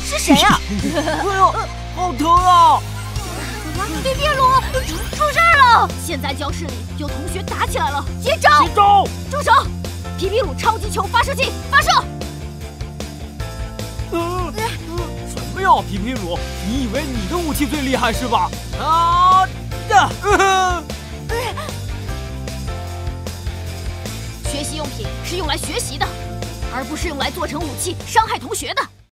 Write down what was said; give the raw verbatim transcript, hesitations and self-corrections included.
是谁啊？ 哎呦，好疼啊！ 皮皮鲁，出出事儿了！现在教室里有同学打起来了，接招！ 接招！ 住手！皮皮鲁超级球发射器发射！ 嗯，什么呀，皮皮鲁？你以为你的武器最厉害是吧？啊呀！呃学习用品是用来学习的，而不是用来做成武器伤害同学的。